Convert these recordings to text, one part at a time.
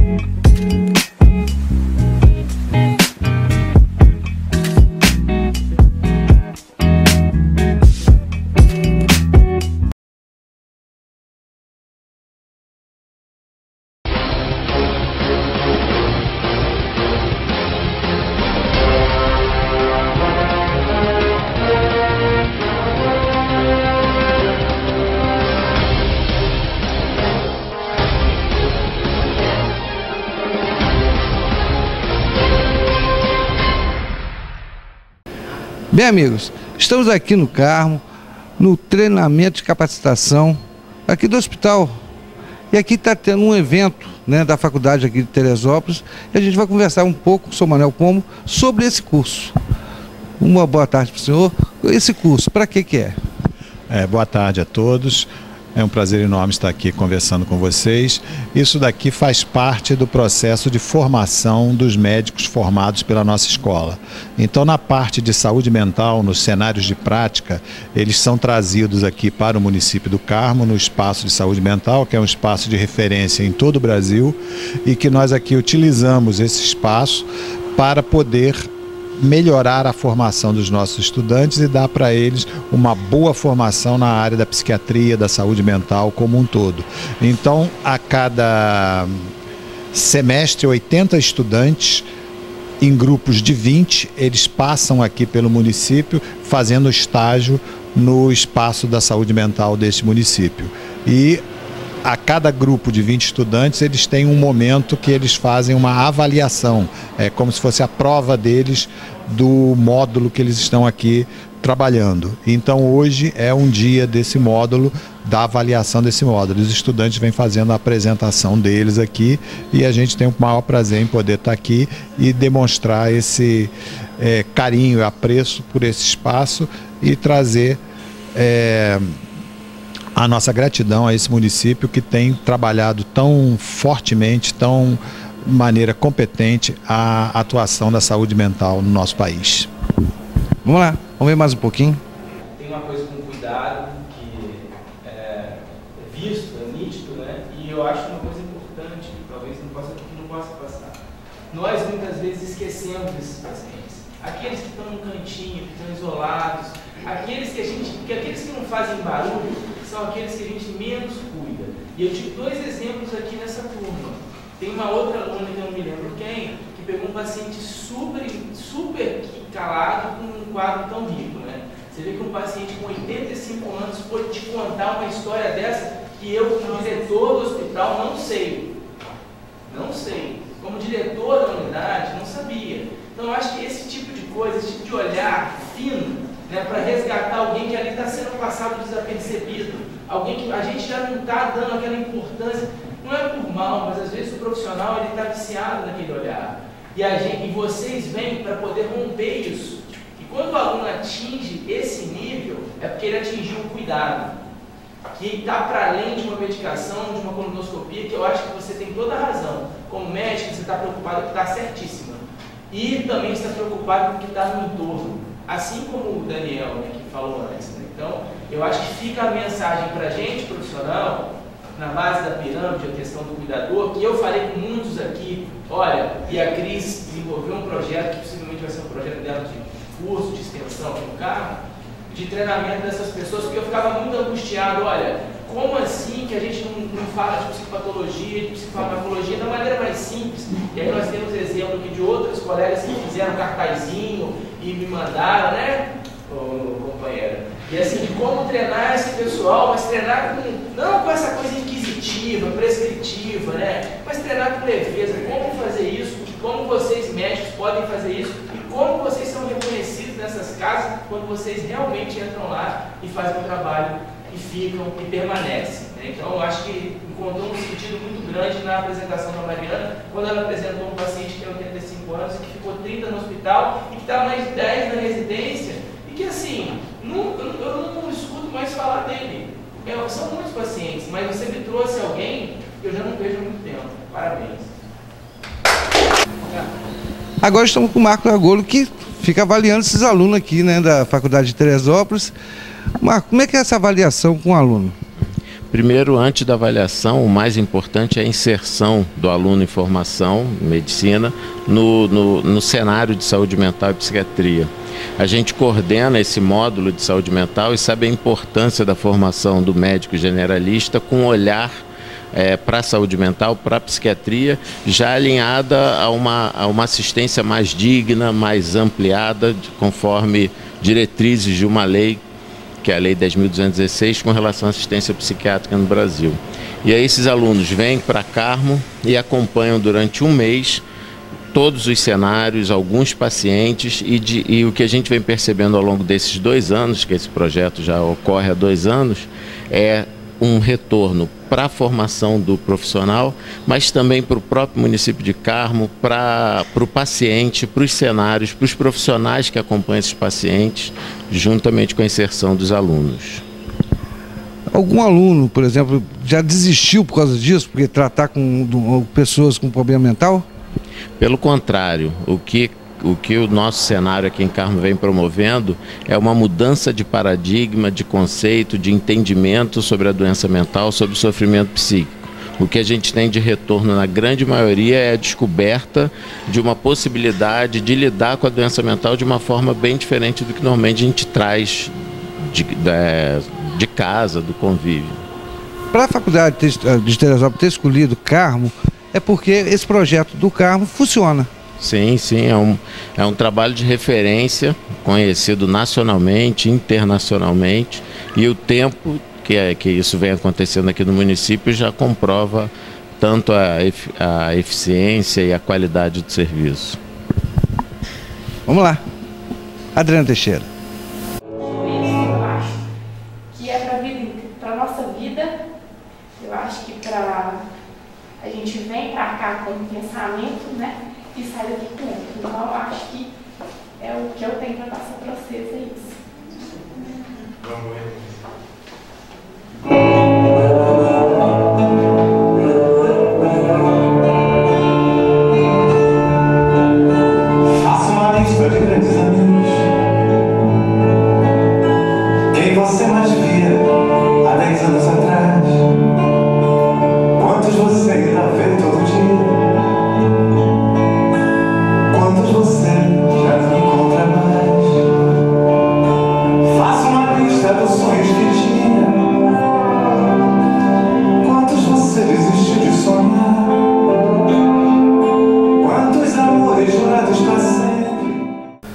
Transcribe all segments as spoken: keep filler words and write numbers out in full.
Bem, amigos, estamos aqui no Carmo, no treinamento de capacitação aqui do hospital. E aqui está tendo um evento, né, da faculdade aqui de Teresópolis, e a gente vai conversar um pouco com o senhor Manuel Pombo sobre esse curso. Uma boa tarde para o senhor. Esse curso, para que que é? É, boa tarde a todos. É um prazer enorme estar aqui conversando com vocês. Isso daqui faz parte do processo de formação dos médicos formados pela nossa escola. Então, na parte de saúde mental, nos cenários de prática, eles são trazidos aqui para o município do Carmo, no espaço de saúde mental, que é um espaço de referência em todo o Brasil, e que nós aqui utilizamos esse espaço para poder melhorar a formação dos nossos estudantes e dar para eles uma boa formação na área da psiquiatria, da saúde mental como um todo. Então, a cada semestre, oitenta estudantes em grupos de vinte, eles passam aqui pelo município fazendo estágio no espaço da saúde mental deste município. E a cada grupo de vinte estudantes, eles têm um momento que eles fazem uma avaliação, é como se fosse a prova deles do módulo que eles estão aqui trabalhando. Então hoje é um dia desse módulo, da avaliação desse módulo. Os estudantes vêm fazendo a apresentação deles aqui e a gente tem o maior prazer em poder estar aqui e demonstrar esse é, carinho e apreço por esse espaço e trazer é, a nossa gratidão a esse município que tem trabalhado tão fortemente, tão de maneira competente a atuação da saúde mental no nosso país. Vamos lá, vamos ver mais um pouquinho. Tem uma coisa com cuidado que é visto, é nítido, né? E eu acho uma coisa importante, que talvez não possa, que não possa passar. Nós muitas vezes esquecemos desses pacientes. Aqueles que estão no cantinho, que estão isolados, aqueles que a gente, que aqueles que não fazem barulho, são aqueles que a gente menos cuida. E eu tive dois exemplos aqui nessa turma. Tem uma outra aluna que eu não me lembro quem, que pegou um paciente super, super calado com um quadro tão rico, né? Você vê que um paciente com oitenta e cinco anos pode te contar uma história dessa que eu, como diretor do hospital, não sei. Não sei. Como diretor da unidade, não sabia. Então, eu acho que esse tipo de coisa, esse tipo de olhar fino, né, para resgatar alguém que ali está sendo passado desapercebido, alguém que a gente já não está dando aquela importância, não é por mal, mas às vezes o profissional ele está viciado naquele olhar. E, a gente, e vocês vêm para poder romper isso. E quando o aluno atinge esse nível, é porque ele atingiu um cuidado, que está para além de uma medicação, de uma colonoscopia, que eu acho que você tem toda a razão. Como médico, você está preocupado com o que está certíssimo. E também está preocupado com o que está no entorno. Assim como o Daniel, né, que falou antes. Né? Então, eu acho que fica a mensagem para a gente, profissional, na base da pirâmide, a questão do cuidador, que eu falei com muitos aqui, olha, e a Cris desenvolveu um projeto, que possivelmente vai ser um projeto dela de curso, de extensão aqui no Carmo, de treinamento dessas pessoas, porque eu ficava muito angustiado, olha, como assim que a gente não, não fala de psicopatologia, de psicofarmacologia da maneira mais simples? E aí nós temos exemplo aqui de outros colegas que fizeram cartazinho e me mandaram, né, ô, companheira? E assim, de como treinar esse pessoal, mas treinar com, não com essa coisa inquisitiva, prescritiva, né? Mas treinar com leveza, como fazer isso, como vocês médicos podem fazer isso e como vocês são reconhecidos nessas casas quando vocês realmente entram lá e fazem o trabalho e ficam e permanecem. Né? Então eu acho que encontrou um sentido muito grande na apresentação da Mariana, quando ela apresentou um paciente que tem oitenta e cinco anos e que ficou trinta no hospital e que está mais de dez na residência e que assim, não, eu não escuto mais falar dele. É, são muitos pacientes, mas você me trouxe alguém que eu já não vejo há muito tempo. Parabéns. Agora estamos com o Marco Argolo, que fica avaliando esses alunos aqui, né, da Faculdade de Teresópolis. Marco, como é que é essa avaliação com o aluno? Primeiro, antes da avaliação, o mais importante é a inserção do aluno em formação, medicina, no, no, no cenário de saúde mental e psiquiatria. A gente coordena esse módulo de saúde mental e sabe a importância da formação do médico generalista com um olhar é, para a saúde mental, para a psiquiatria, já alinhada a uma, a uma assistência mais digna, mais ampliada, conforme diretrizes de uma lei, que é a Lei dez mil duzentos e dezesseis, com relação à assistência psiquiátrica no Brasil. E aí esses alunos vêm para Carmo e acompanham durante um mês todos os cenários, alguns pacientes, e, de, e o que a gente vem percebendo ao longo desses dois anos, que esse projeto já ocorre há dois anos, é um retorno para a formação do profissional, mas também para o próprio município de Carmo, para o paciente, para os cenários, para os profissionais que acompanham esses pacientes, juntamente com a inserção dos alunos. Algum aluno, por exemplo, já desistiu por causa disso, porque tratar com do, pessoas com problema mental? Pelo contrário, o que O que o nosso cenário aqui em Carmo vem promovendo é uma mudança de paradigma, de conceito, de entendimento sobre a doença mental, sobre o sofrimento psíquico. O que a gente tem de retorno na grande maioria é a descoberta de uma possibilidade de lidar com a doença mental de uma forma bem diferente do que normalmente a gente traz de, de, de casa, do convívio. Para a faculdade de Teresópolis ter escolhido Carmo, é porque esse projeto do Carmo funciona. Sim, sim, é um, é um trabalho de referência, conhecido nacionalmente, internacionalmente, e o tempo que, é, que isso vem acontecendo aqui no município já comprova tanto a, a eficiência e a qualidade do serviço. Vamos lá, Adriana Teixeira. Eu acho que é para a nossa vida, eu acho que para a gente vem para cá com um pensamento, né? E sai daqui com outro. Então eu acho que é o que eu tenho para passar para vocês, é isso. Vamos ver. Faça uma lista de grandes amigos. Quem você mais via há dez anos atrás? Quantos você ainda vê todo dia? Você já não encontra mais. Faça uma lista dos sonhos que tinha. Quantos você desistiu de sonhar? Quantos amores jurados para sempre?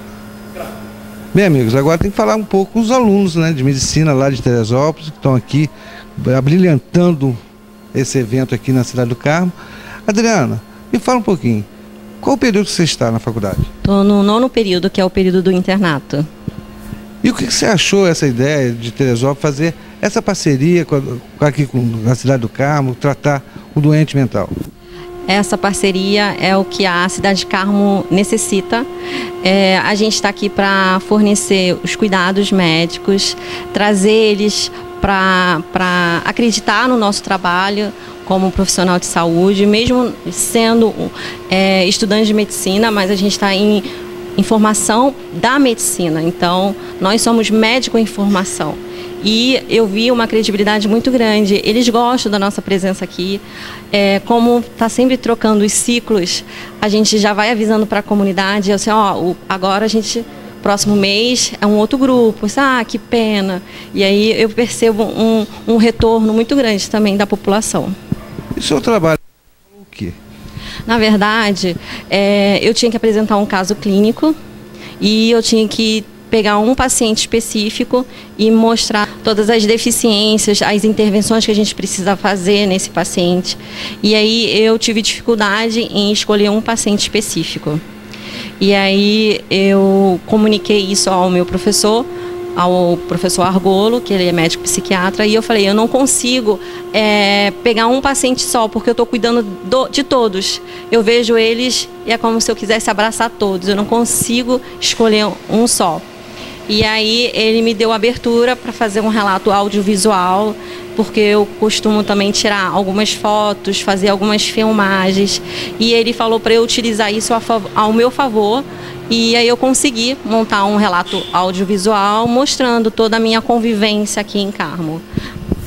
Bem, amigos, agora tem que falar um pouco com os alunos, né, de medicina lá de Teresópolis, que estão aqui abrilhantando esse evento aqui na cidade do Carmo. Adriana, me fala um pouquinho. Qual o período que você está na faculdade? Estou no nono período, que é o período do internato. E o que você achou essa ideia de Teresópolis fazer essa parceria com a, aqui com a cidade do Carmo, tratar o doente mental? Essa parceria é o que a cidade de Carmo necessita. É, a gente está aqui para fornecer os cuidados médicos, trazer eles para acreditar no nosso trabalho como profissional de saúde, mesmo sendo é, estudante de medicina, mas a gente está em, em formação da medicina, então nós somos médico em formação. E eu vi uma credibilidade muito grande, eles gostam da nossa presença aqui, é, como está sempre trocando os ciclos, a gente já vai avisando para a comunidade, assim, ó, agora a gente... Próximo mês é um outro grupo, ah, que pena. E aí eu percebo um, um retorno muito grande também da população. E o seu trabalho o quê? Na verdade, é, eu tinha que apresentar um caso clínico e eu tinha que pegar um paciente específico e mostrar todas as deficiências, as intervenções que a gente precisa fazer nesse paciente. E aí eu tive dificuldade em escolher um paciente específico. E aí eu comuniquei isso ao meu professor, ao professor Argolo, que ele é médico psiquiatra, e eu falei, eu não consigo é, pegar um paciente só, porque eu estou cuidando do, de todos. Eu vejo eles e é como se eu quisesse abraçar todos, eu não consigo escolher um só. E aí ele me deu abertura para fazer um relato audiovisual, porque eu costumo também tirar algumas fotos, fazer algumas filmagens. E ele falou para eu utilizar isso ao meu favor. E aí eu consegui montar um relato audiovisual mostrando toda a minha convivência aqui em Carmo. Você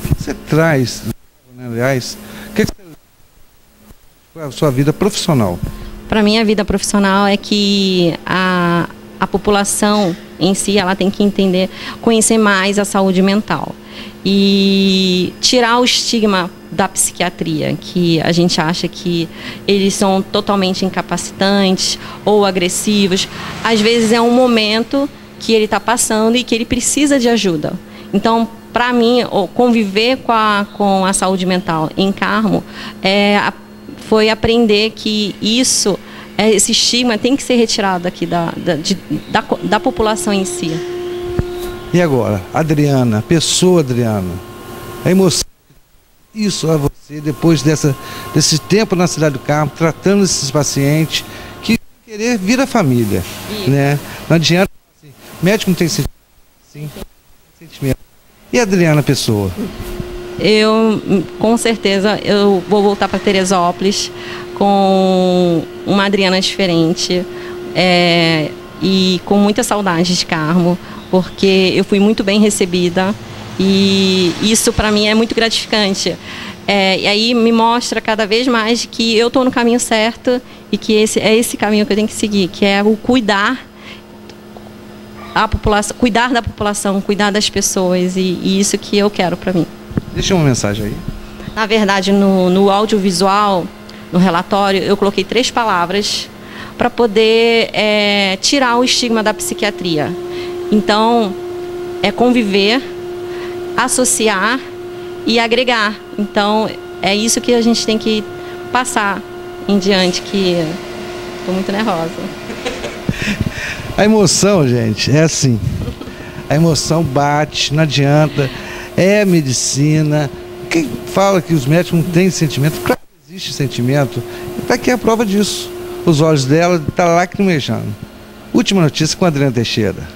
traz, né, aliás, o que, que foi a sua vida profissional? Para mim, a vida profissional é que a, a população em si, ela tem que entender, conhecer mais a saúde mental e tirar o estigma da psiquiatria, que a gente acha que eles são totalmente incapacitantes ou agressivos. Às vezes é um momento que ele está passando e que ele precisa de ajuda. Então, para mim, conviver com a, com a saúde mental em Carmo é, foi aprender que isso, esse estigma tem que ser retirado aqui da, da, de, da, da população em si. E agora, Adriana, pessoa Adriana, a emoção, isso a você, depois dessa, desse tempo na cidade do Carmo, tratando esses pacientes, que querer vir a família, né? Não adianta, assim, médico não tem sentimento, sim, sentimento. E a Adriana, pessoa? Eu, com certeza, eu vou voltar para Teresópolis com uma Adriana diferente, é, e com muita saudade de Carmo, porque eu fui muito bem recebida e isso para mim é muito gratificante. É, e aí me mostra cada vez mais que eu estou no caminho certo e que esse é esse caminho que eu tenho que seguir, que é o cuidar a população, cuidar da população, cuidar das pessoas, e, e isso que eu quero para mim. Deixa uma mensagem aí. Na verdade, no, no audiovisual, no relatório, eu coloquei três palavras para poder é, tirar o estigma da psiquiatria. Então, é conviver, associar e agregar. Então, é isso que a gente tem que passar em diante, que estou muito nervosa. A emoção, gente, é assim. A emoção bate, não adianta. É medicina. Quem fala que os médicos não têm sentimento, claro que existe sentimento. Está aqui a prova disso. Os olhos dela estão lacrimejando. Última notícia com a Adriana Teixeira.